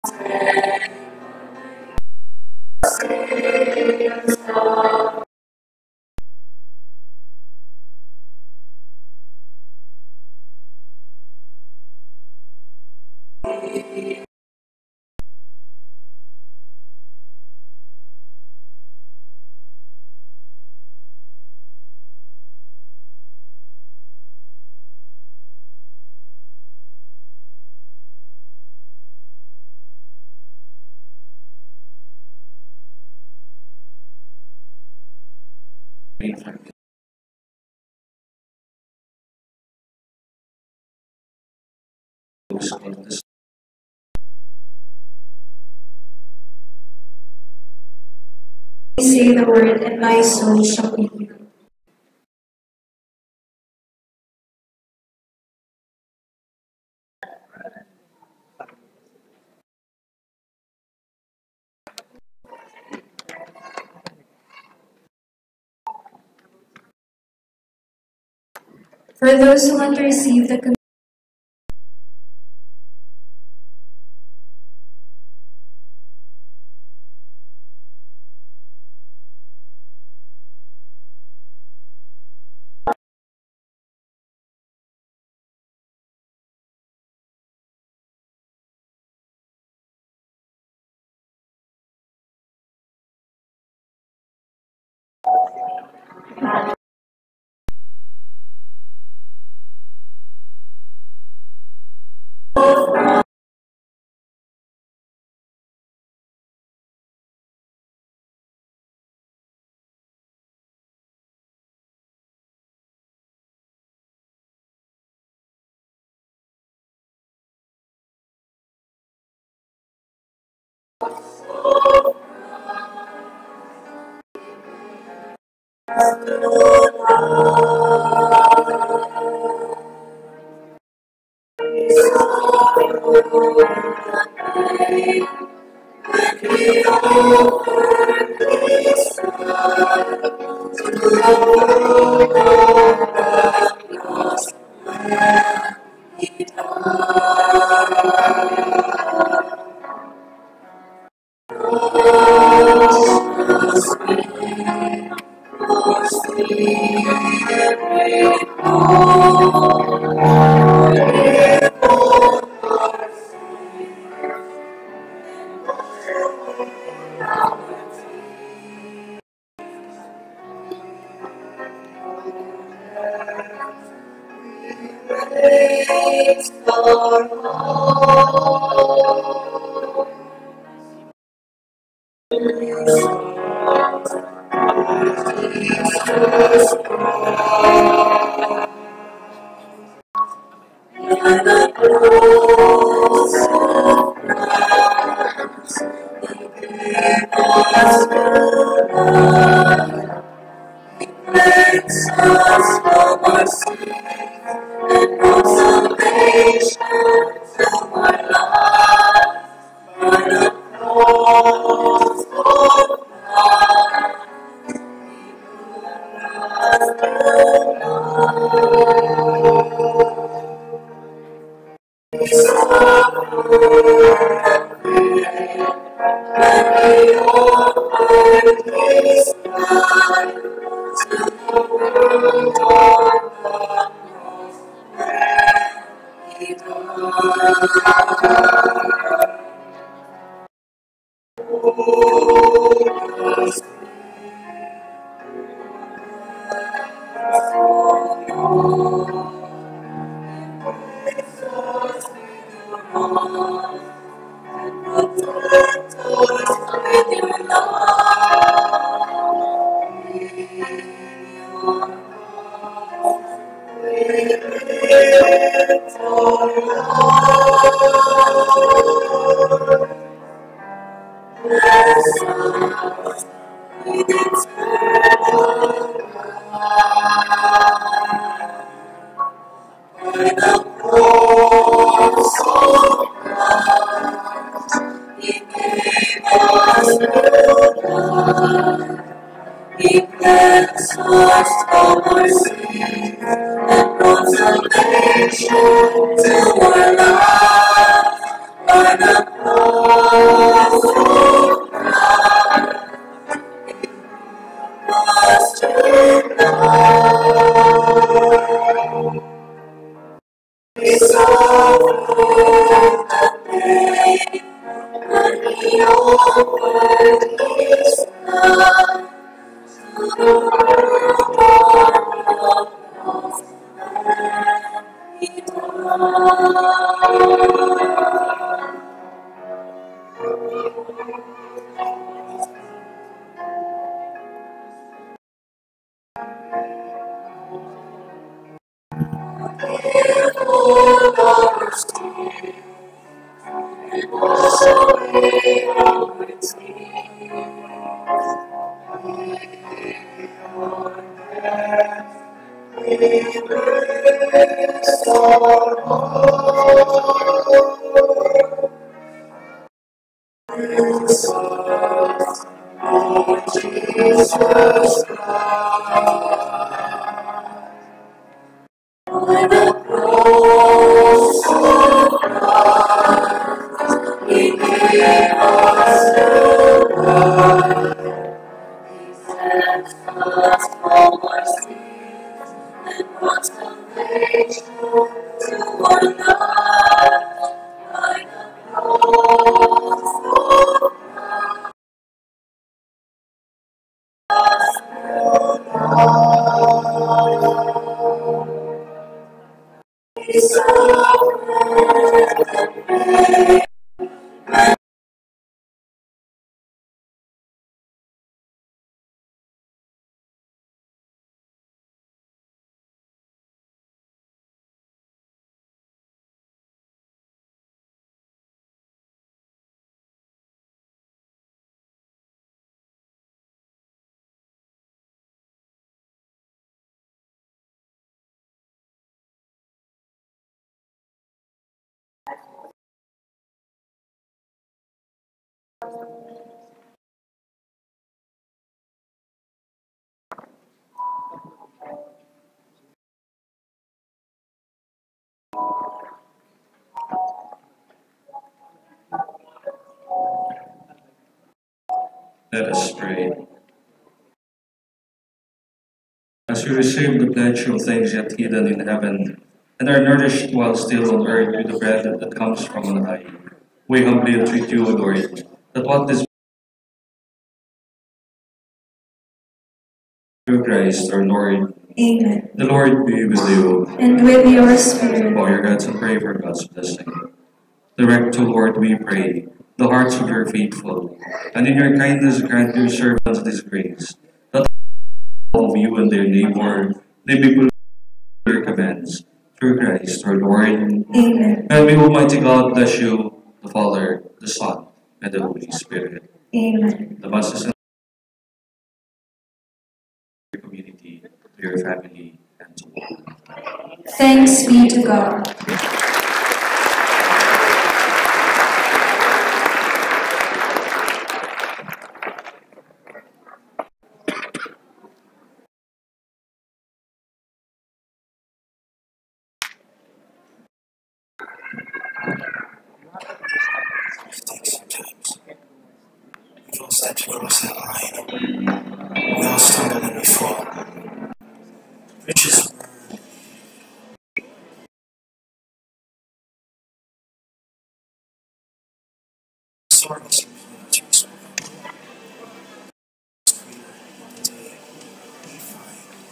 Say the word, and my soul shall be healed. For those who want to receive the communion, to our lives by the cross. He offered his love to the world on the cross, and he died. For our sins, and wash away our tears. Jesus Christ, on the cross of Christ, He gave us new life. He set us from our sins and brought salvation to our lives by the cross of He suffered and paid. Let us pray. As we receive the pledge of things yet hidden in heaven, and are nourished while still on earth with the bread that comes from on high, we humbly entreat you, O Lord, that what is through Christ our Lord. Amen. The Lord be with you. And with your spirit. Bow your heads and pray for God's blessing. Direct, O Lord, we pray, the hearts of your faithful, and in your kindness grant your servants this grace, that all of you and their neighbor they may fulfill your commands. Through Christ our Lord. Amen. And may Almighty God bless you, the Father, the Son, and the Holy Spirit. Amen. The masses in your community, to your family, and to all. Thanks be to God. Sometimes we all step across that line. We all stumble and we fall. Riches sorrows and penalties. One day we find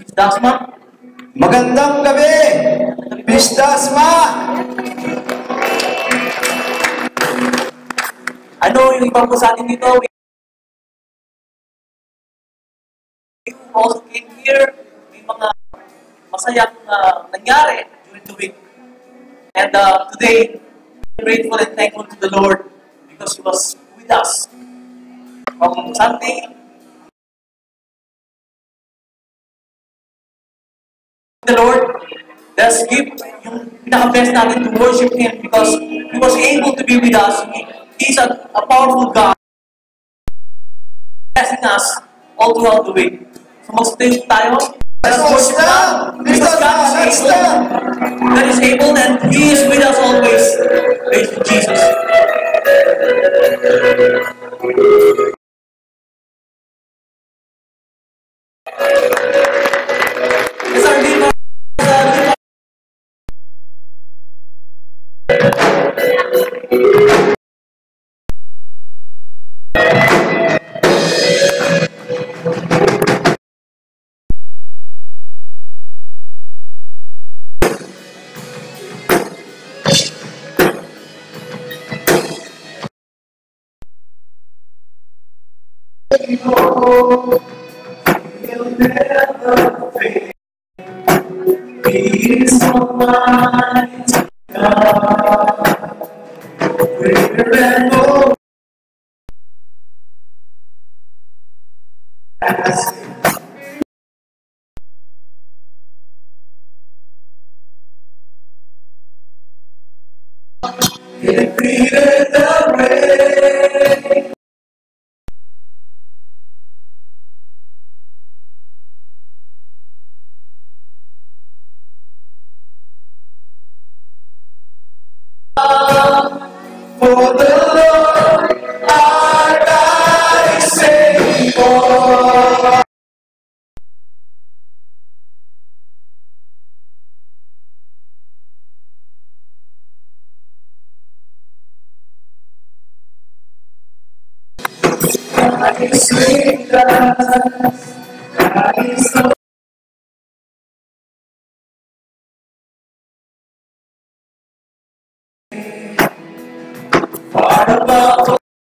Dasma. Magandang gabi! Miss Dasma! Ano yung iba po sa atin dito? We also came here. May mga masayang nangyari during the week. And today, we're grateful and thankful to the Lord because He was with us from Sunday. The Lord, let's give yung pinaka-best natin to worship Him because He was able to be with us. He's a powerful God, blessing us all throughout the week. So mag-stay tayo. Let us worship God because God is able. God is able and He is with us always. Praise to Jesus. Yes, our leader. You'll never fail. He is Almighty God, greater than all. He defeated the rain. For the Lord our God is able. God is with us. God is the far above.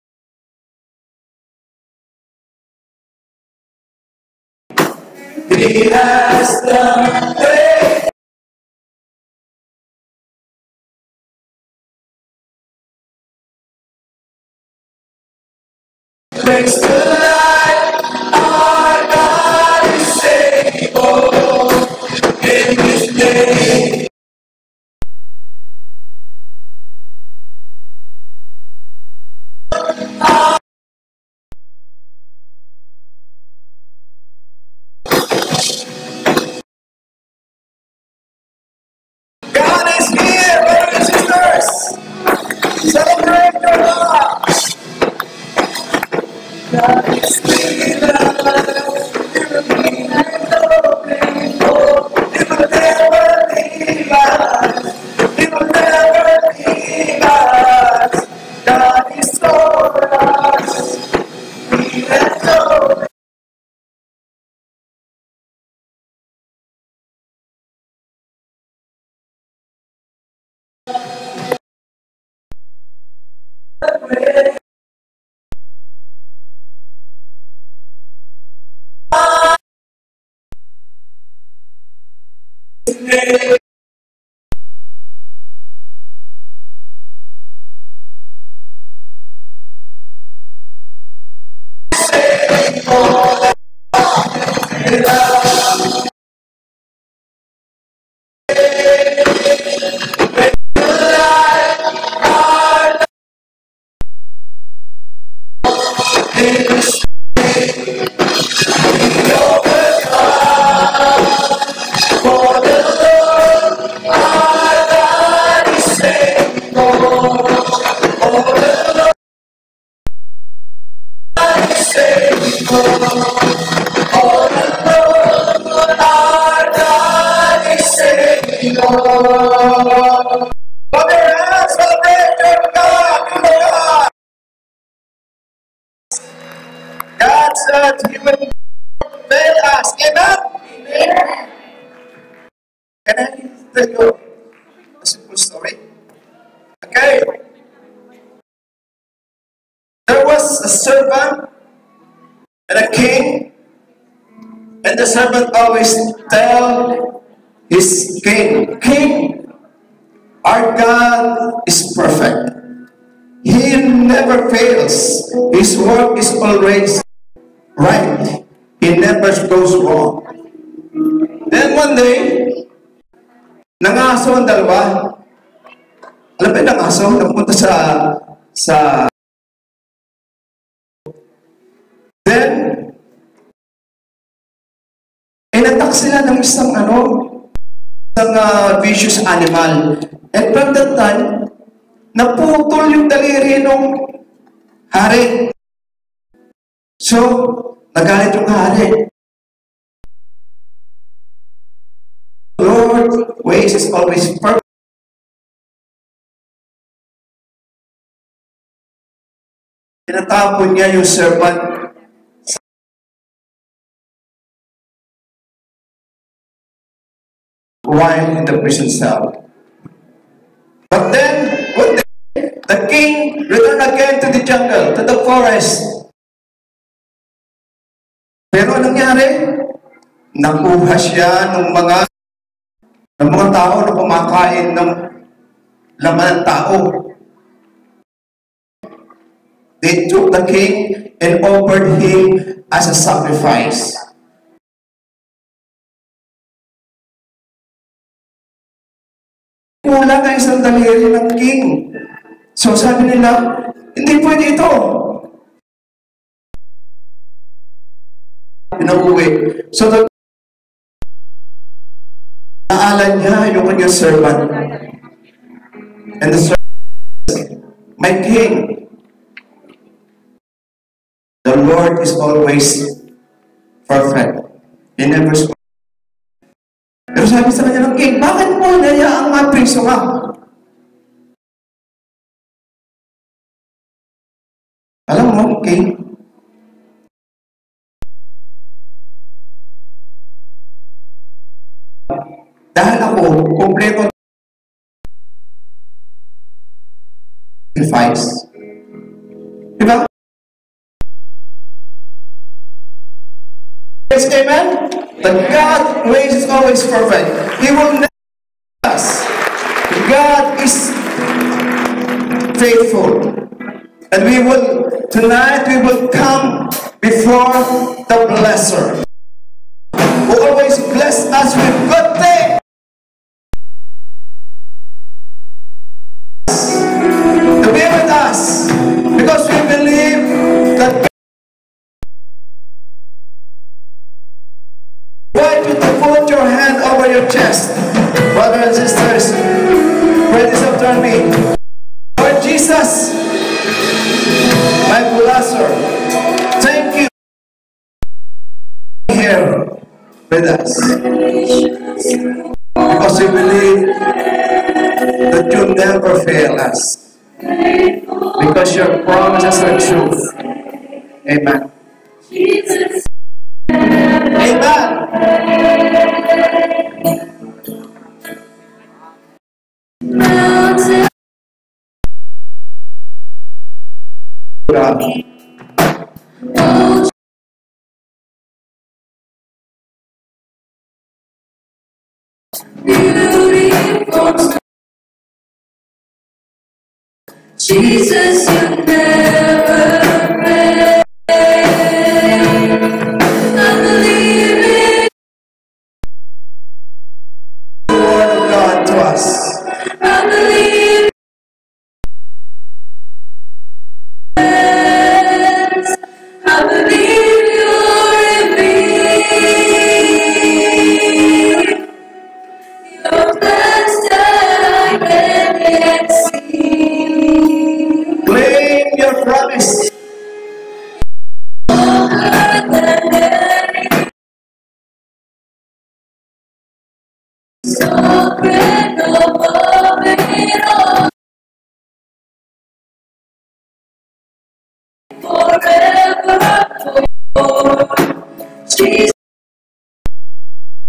He has done great. Brings to light our God is able in His name. God is here, brothers and sisters. Celebrate your God. God is with us. He will be faithful. He will never leave us. He will never leave us. God is for us. We have no. God said He will fail us. Amen? Can I tell you a simple story? Okay. There was a servant and a king, and the servant always tell his king, King, our God is perfect. He never fails. His work is always right. He never goes wrong. Then one day, nangaso ang dalawa. Alam ba yung nangaso? Napunta sa Then, inatak sila ng isang vicious animal. And from that time, naputol yung daliri ng hari. So, nagalit yung hari. Lord ways is always perfect. Tinatapon niya yung serpent while in the prison cell. But then, one day, the king returned again to the jungle, to the forest. Pero anong nangyari? Nakuha siya ng mga tao na kumakain ng laman ng tao. They took the king and offered him as a sacrifice. Kulang ang isang daliri ng king. So sabi nila, hindi pwede ito. Pinauwi. So naalan niya yung kanyang servant. And the servant said, my king, the Lord is always perfect. He never spoke. Pero sabi sa kanya ng king, bakit mo hinayaang mapriso ka? Alam mo, king, dahil ako, kumpleto sacrifice. Diba? Yes, amen? The God ways is always perfect. He will never us. God is faithful. And tonight we will come before the blesser, who always bless us with good things. To be with us, because we believe that God invite you to put your hand over your chest. Brothers and sisters, pray this after me. Lord Jesus, my blesser, thank you here with us. Because we believe that you never fail us. Because your promises are truth. Amen. Amen. God. Beautiful. Jesus, you never fail. I believe in The word of God to us. I believe I believe you're in me. Your plans that I can't yet see. Claim your promise. So great above it all. Forever, Jesus.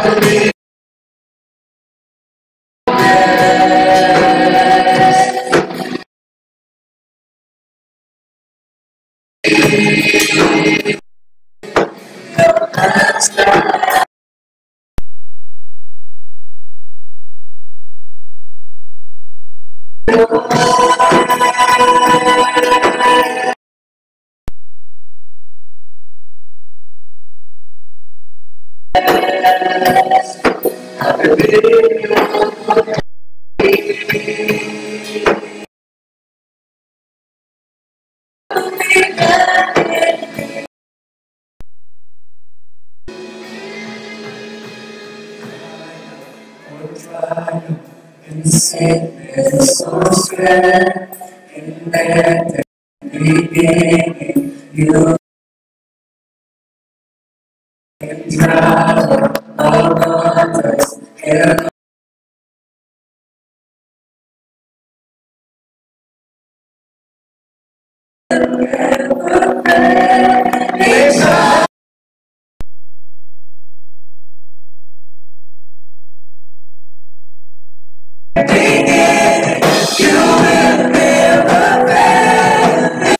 In sickness or strength, in death and beginning, you can travel all others, can never fail. You will never fail.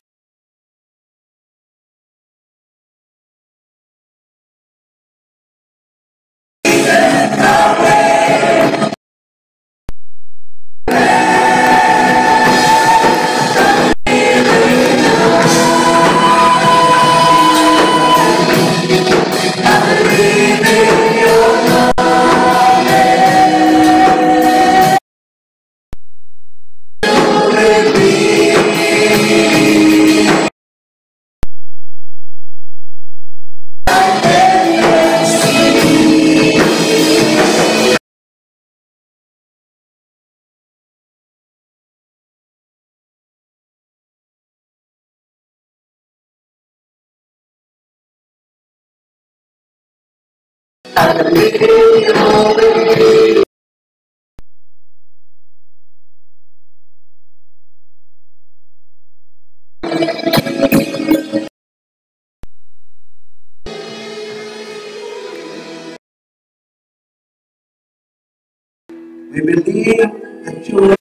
We believe that you will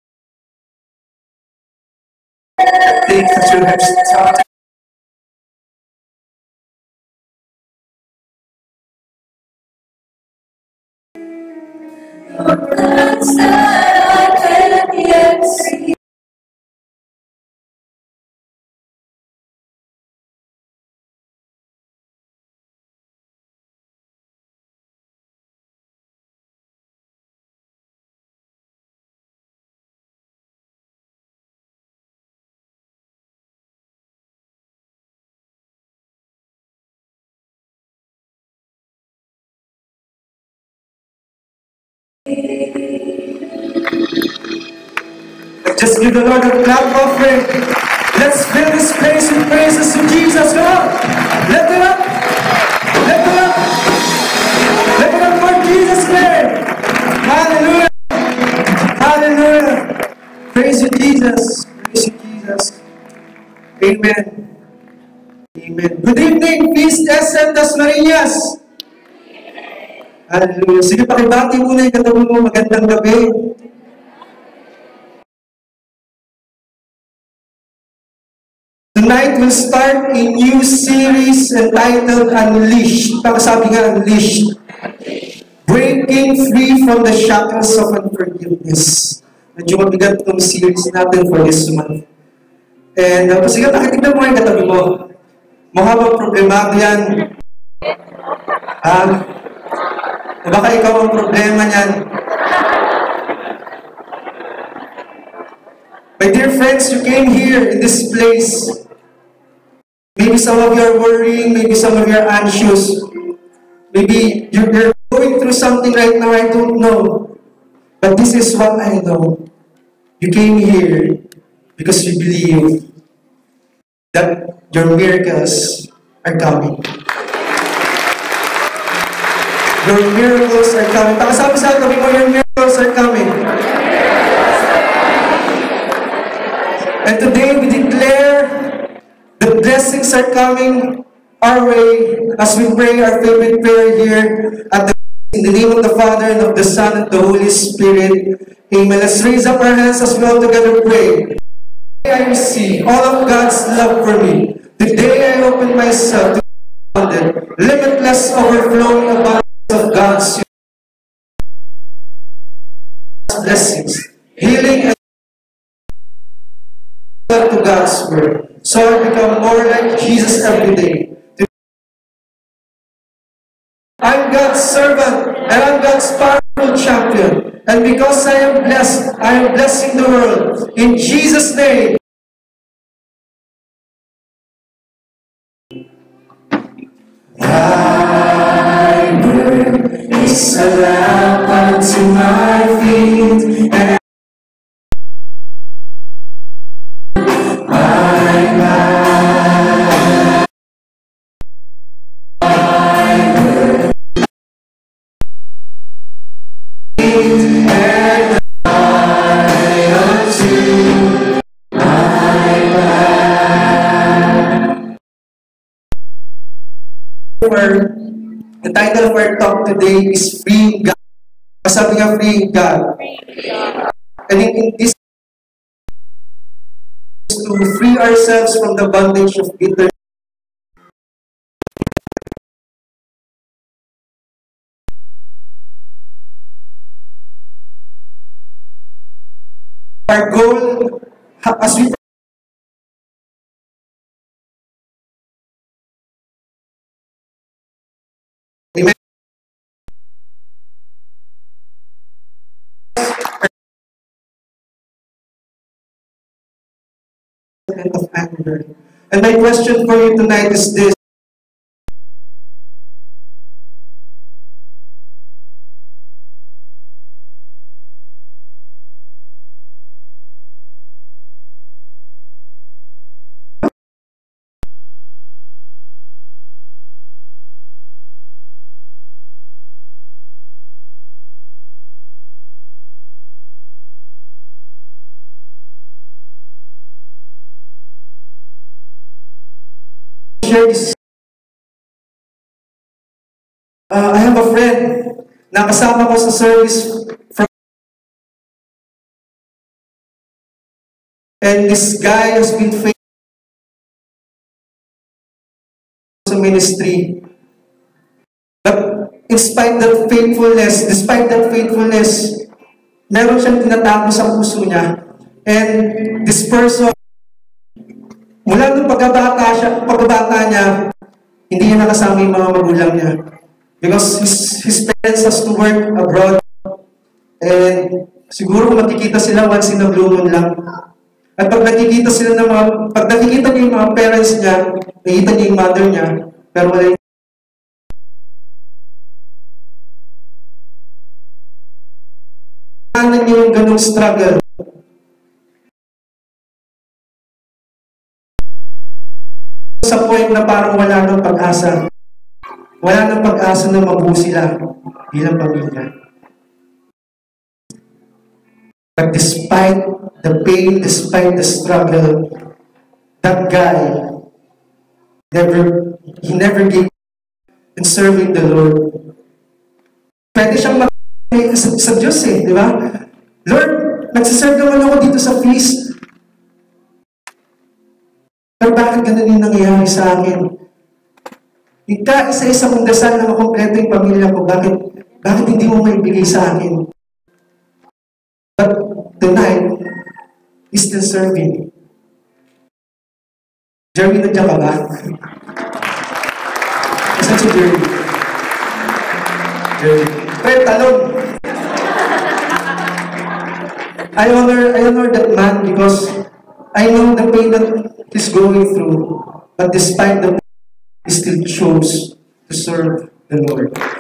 the things that you have started. Plans that I can't yet see. Just give the Lord a clap offering. Let's fill this place with praises to Jesus. Come on. Lift it up. Lift it up. Lift it up for Jesus' name. Hallelujah. Hallelujah. Praise you, Jesus. Praise you, Jesus. Amen. Amen. Good evening, Feast SM Dasmariñas. Hallelujah. Sige, pakibati muna yung katabi mo. Magandang gabi. Tonight we'll start a new series entitled Unleashed. Sabi nga, Unleashed. Breaking free from the shackles of unforgiveness. Medyo mabigat itong series natin for this month. And sige, nakitignan mo yung katabi mo. Mukha bang problemado yan? O baka ikaw ang problema niyan? My dear friends, you came here in this place. Maybe some of you are worrying, maybe some of you are anxious. Maybe you're going through something right now, I don't know. But this is what I know. You came here because you believe that your miracles are coming. Your miracles are coming. Pakasabi sa akin mo, your miracles are coming. And today we declare the blessings are coming our way as we pray our favorite prayer here at the In the name of the Father, and of the Son, and the Holy Spirit. Amen. Let's raise up our hands as we all together pray. Today I receive all of God's love for me. Today I open myself to the limitless overflowing abundance of God's blessings, healing, and to God's word. So I become more like Jesus every day. I'm God's servant, and I'm God's powerful champion. And because I am blessed, I am blessing the world. In Jesus' name. Thy word is a lamp unto my feet, and my God. Thy word and I unto my God. The title of our talk today is Freeing God. Sabi nga, Freeing God. And in this is to free ourselves from the bondage of bitterness. Our goal, as we Amen. Of anger. And my question for you tonight is this. Share this. I have a friend na kasama ko sa service from, and this guy has been faithful sa ministry. But despite that faithfulness, meron siyang tinatago sa puso niya. And this person, mula nung pagbabata niya, hindi niya nakasama yung mga magulang niya. Because his parents has to work abroad. And siguro makikita sila once in a blue moon lang. At pag nakikita niya yung mga parents niya, nakikita niya yung mother niya, pero wala yung niya yung ganung struggle. Sa point na parang wala nang pag-asa. Wala nang pag-asa na mabuo sila bilang pamilya. But despite the pain, despite the struggle, that guy, he never gave in serving the Lord. Pwede siyang sa Diyos di ba? Lord, nagsiserve naman ako dito sa feast. Pero bakit ganun yung nangyayari sa akin? Isa-isa kong dasal na makompleto yung pamilya ko. Bakit hindi mo maibigay sa akin? But tonight, he's still serving. Jeremy, nandiyan ka ba? Saan si Jeremy? Fred, talon! I honor that man because I know the pain that he's going through, but despite the pain, he still chose to serve the Lord.